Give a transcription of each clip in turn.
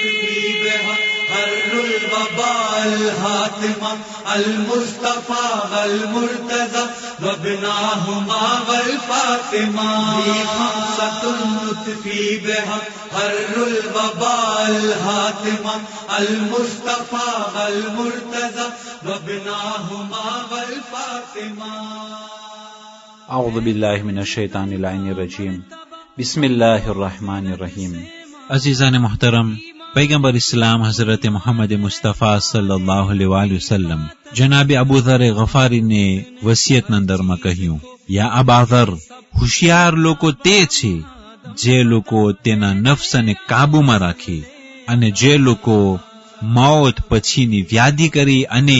الهاتمة المصطفى والمرتضى وابناهما والفاطمة خمسة نطفي بها حر الوباء الهاتمة المصطفى والمرتضى وابناهما والفاطمة. أعوذ بالله من الشيطان اللعين الرجيم. بسم الله الرحمن الرحیم. عزیزان محترم، پیغمبر اسلام حضرت محمد मुस्तफ़ा सल्लल्लाहु अलैहि वसल्लम जनाब अबू ذر गफारी ने વસિયતના કહ્યું, યા અબા ذر, હોશિયાર લોકો તે છે જે લોકો તેના નફ્સને કાબૂમાં રાખે અને જે લોકો મોત પછીની વ્યાધિ કરી અને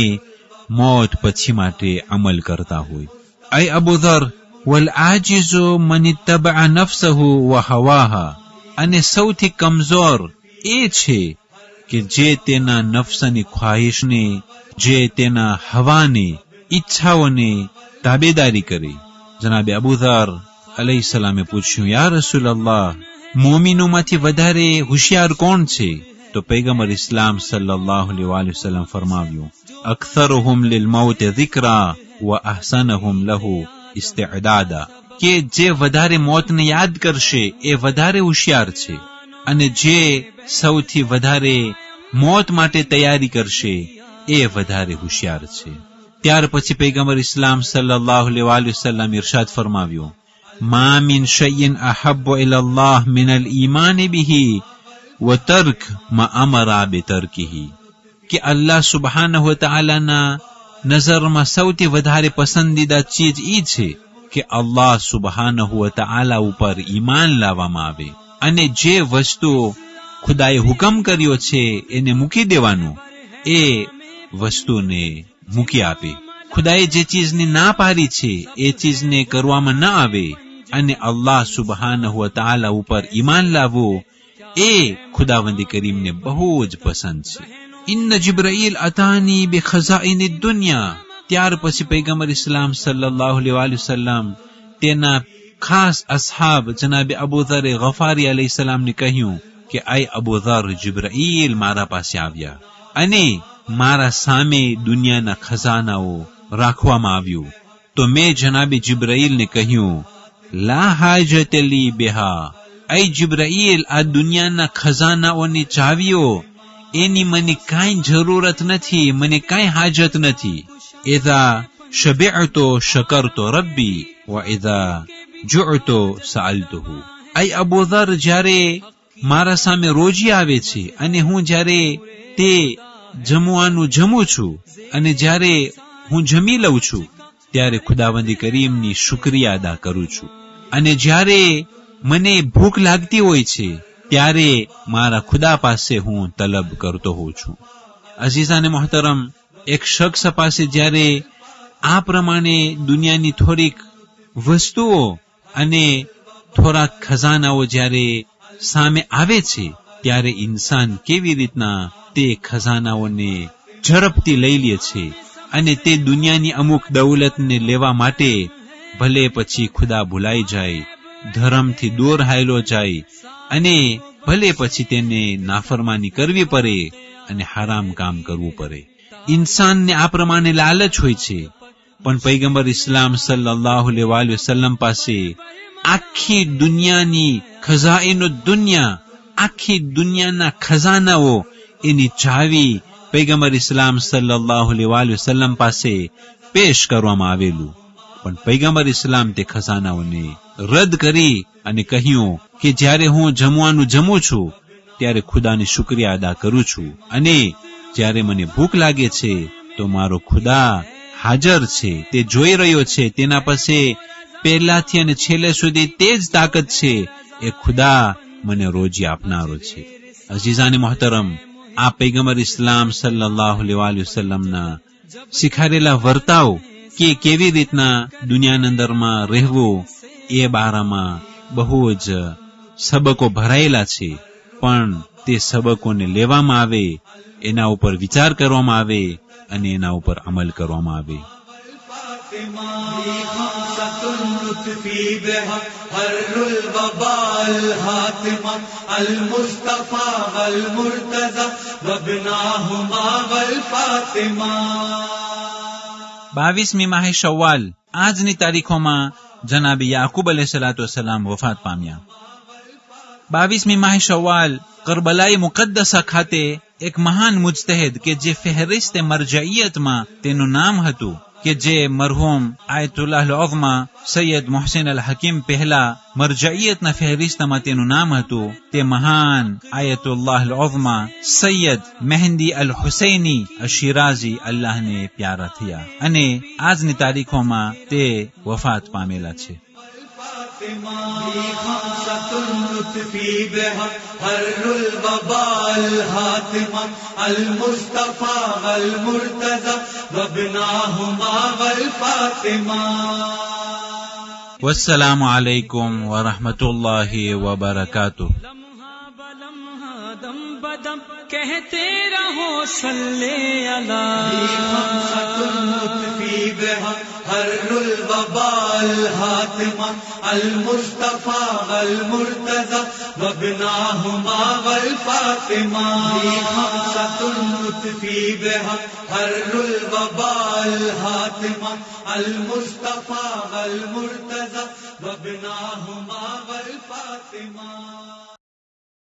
મોત પછી માટે અમલ કરતા હોય. અય અબુ ذر, વલ આજીઝુ મન ઇત્તબઅ નફ્સહુ વ હવાહા, અને સૌથી કમજોર એ છે કે જે તેના નફ્સની ખ્વાહિશને, જે તેના હવાને, ઈચ્છાઓને તાબેદારી કરે. જનાબે અબુ ذر અલૈહિ સલામે પૂછ્યું, યા રસૂલલ્લાહ, મોમિનોમાંથી વધારે હોશિયાર કોણ છે? તો પૈગંબર ઇસ્લામ સલ્લલ્લાહુ અલૈહિ વસલ્લમ ફરમાવ્યું, અક્સરુહુમ લિલ મૌત ઝિક્રા વ અહસનહુમ લહુ ઇસ્તિዕદાદા, કે જે વધારે મોતને યાદ કરશે એ વધારે હોશિયાર છે, અને જે સૌથી વધારે મોત માટે તૈયારી કરશે એ વધારે હોશિયાર છે. ત્યાર પછી પૈગંબર ઇસ્લામ સલ્લલ્લાહુ અલૈહિ વસલ્લમ ઇરશાદ ફરમાવ્યું, મા મિન શૈઇન અહબ્બુ ઇલલ્લાહ મિનલ ઈમાન બિહી વ તર્ક મા અમરા બિતર્કિહી, કે અલ્લાહ સુબ્હાનહુ વ તઆલાના નજરમાં સૌથી વધારે પસંદીદા ચીજ ઈ છે કે અલ્લાહ સુબ્હાનહુ વ તઆલા ઉપર ઈમાન લાવવામાં આવે અને જે વસ્તુ ખુદાએ હુકમ કર્યો છે એને મૂકી દેવાનું, એ વસ્તુને મૂકી આપે. ખુદાએ જે ચીજની ના પાડી છે એ ચીજને કરવામાં ન આવે, અને અલ્લાહ સુબ્હાનહુ વ તઆલા ઉપર ઈમાન લાવવું એ ખુદાવંદી કરીમને બહુ જ પસંદ છે. ઇન્ન જિબ્રાઈલ અતાની બિખઝાઇનિ દુનિયા. ત્યાર પછી પૈગંબર ઇસ્લામ સલ્લલ્લાહુ અલૈહિ વસલ્લમ તેના ખાસ અસહાબ જનાબે અબુ ذر ગફારી અલૈહિ સલામને કહ્યું કે આય અબુ ذر, જિબ્રાઈલ મારા પાસે આવ્યા અને મારા સામે દુનિયાના ખજાનાઓ રાખવામાં આવ્યું. તો મેં જનાબે જિબ્રાઈલને કહ્યું, લા હાજત લી બિહા, આય જિબ્રાઈલ, આ દુનિયાના ખજાનાઓની ચાવીઓ એની મને કાંઈ જરૂરત નથી, મને કાંઈ હાજત નથી. ઇઝા શબિઅતો શકરતો રબ્બી વ ઇઝા જુઅતો સઅલતુહુ. આય અબુ ذر, જ્યારે મારા સામે રોજી આવે છે અને હું જ્યારે તે જમવાનું જમું છું અને જ્યારે હું જમી લઉં છું ત્યારે ખુદાવંદી કરીમની શુક્રિયા અદા કરું છું, અને જ્યારે મને ભૂખ લાગતી હોય છે ત્યારે મારા ખુદા પાસે હું તલબ કરતો હોઉં છું. અઝીઝાને મોહતરમ, એક શખ્સ પાસે જ્યારે આ પ્રમાણે દુનિયાની થોડીક વસ્તુઓ અને થોડાક ખજાનાઓ જ્યારે સામે આવે છે ત્યારે ઇન્સાન કેવી રીતના તે ખજાનાઓને ઝડપથી લઈ લે છે, અને તે દુનિયાની અમુક દૌલતને લેવા માટે ભલે પછી ખુદા ભૂલાઈ જાય, ધર્મથી દૂર હાયલો જાય, અને ભલે પછી તેને નાફરમાની કરવી પડે અને હરામ કામ કરવું પડે. ઇન્સાનને આ પ્રમાણે લાલચ હોય છે, પણ પૈગંબર ઇસ્લામ સલ્લલ્લાહુ અલૈહિ વસલ્લમ પાસે આખી દુનિયાની ખઝાઈનો દુનિયા, આખી દુનિયાના ખજાનાઓ એની ચાવી પૈગંબર ઇસ્લામ સલ્લલ્લાહુ અલૈહિ વસલ્લમ પાસે પેશ કરવામાં આવેલું, પણ પૈગંબર ઇસ્લામ તે ખજાનાઓને રદ કરી અને કહ્યું કે જ્યારે હું જમવાનું જમું છું ત્યારે ખુદાની શુક્રિયા અદા કરું છું, અને જ્યારે મને ભૂખ લાગે છે તો મારો ખુદા હાજર છે, તે જોઈ રહ્યો છે, તેના પાસે પહેલાથી અને છેલ્લે સુધી તે જ તાકાત છે, એ ખુદા મને રોજી આપનારો છે. અઝીઝાને મોહતરમ, આ પૈગંબર ઇસ્લામ સલ્લલ્લાહુ અલૈહિ વસલ્લમના શીખારેલા વર્તાવ કે કેવી રીતના દુનિયાના અંદરમાં રહેવું એ બારામાં બહુ જ સબકો ભરાયેલા છે, પણ તે સબકોને લેવામાં આવે, એના ઉપર વિચાર કરવામાં આવે અને એના ઉપર અમલ કરવામાં આવે. लुत्फी बेहक हर्रुल वबाल हातिमा अल मुस्तफा वल मुर्तजा वबनाहुमा वल फातिमा। 22મી માહે શવ્વાલ આજની તારીખોમાં જનાબી યાકૂબ અલૈહિસ્સલામ વફાત પામ્યા। 22મી માહે શવ્વાલ કરબલાઈ મુકદ્દસા ખાતે એક મહાન મુજતહિદ કે જે ફહેરિસ્ત મરજઇયતમાં તેનું નામ હતું કે જે મરહૂમ આયતુલ્લાહ અલ-ઉઝ્મા સૈયદ મોહસિન અલ-હકીમ પહેલા મરજઇયતના ફહેરિસ્તમાં તેનું નામ હતું, તે મહાન આયતુલ્લાહ અલ-ઉઝ્મા સૈયદ મહેંદી અલ-હુસૈની અશિરાઝી અલ્લાહને પ્યારા થયા અને આજની તારીખોમાં તે વફાત પામેલા છે। लुत्फी बेहक हर्रुल वबाल हातिमा अल मुस्तफा वल मुर्तजा वबनाहुमा वल फातिमा। वस्सलामु अलैकुम व रहमतुल्लाहि व बरकातुहू। दम बदम कहते रहो सल्ले अला। लुत्फी बेहक हर्रुल वबाल हातिमा अल मुस्तफा वल मुर्तजा वबनाहुमा वल फातिमा। लुत्फी बेहक हर्रुल वबाल हातिमा अल मुस्तफा वल मुर्तजा वबनाहुमा वल फातिमा।